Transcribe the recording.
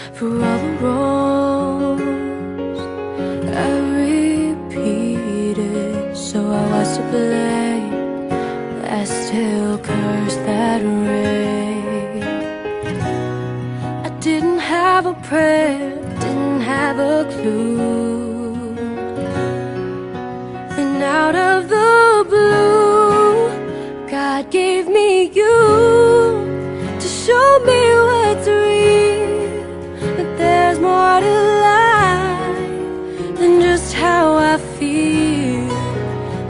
for all the wrongs I repeated. So I was to blame, I still curse that rain. I didn't have a prayer, didn't have a clue. Then out of the blue, God gave me you to show me